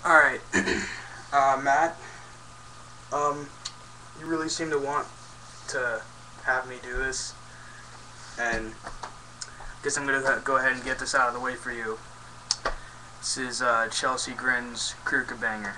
Alright, Matt, you really seem to want to have me do this, and I guess I'm going to go ahead and get this out of the way for you. This is Chelsea Grin's Kruka Banger.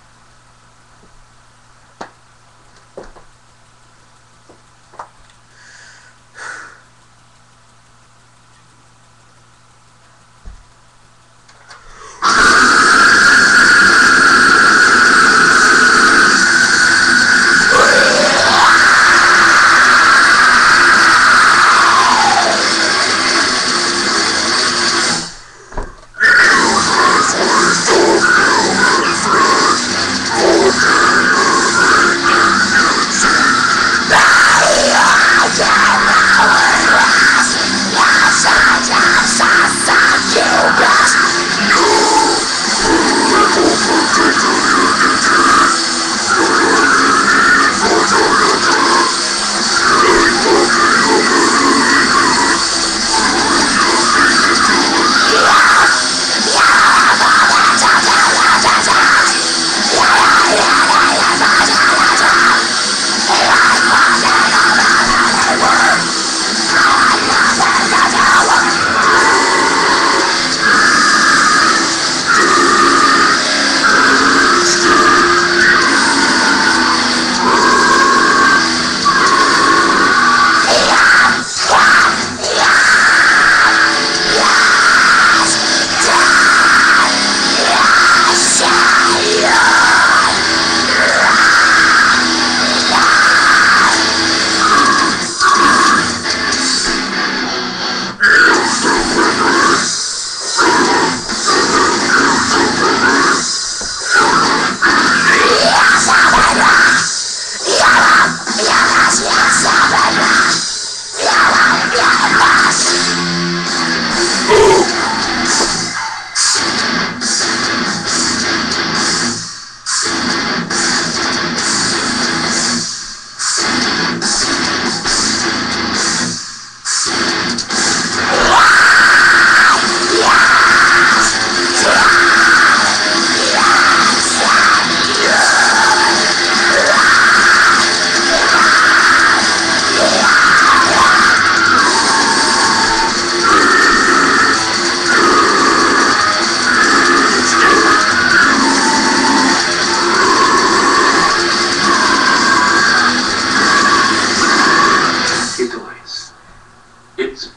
It's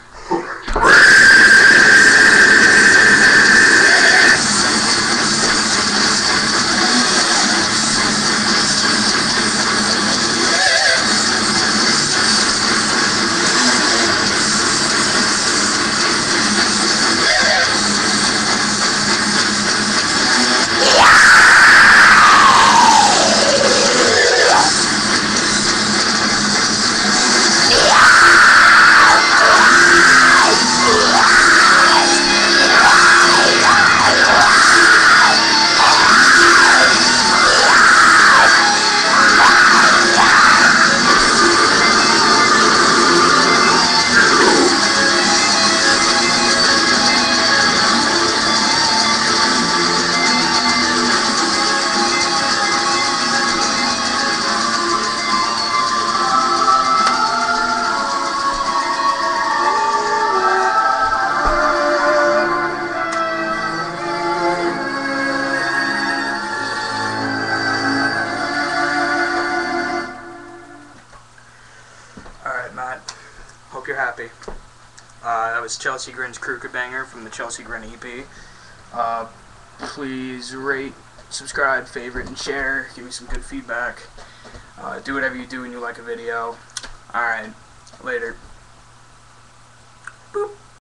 Alright, Matt. Hope you're happy. That was Chelsea Grin's Kruka Banger from the Chelsea Grin EP. Please rate, subscribe, favorite, and share. Give me some good feedback. Do whatever you do when you like a video. Alright, later. Boop.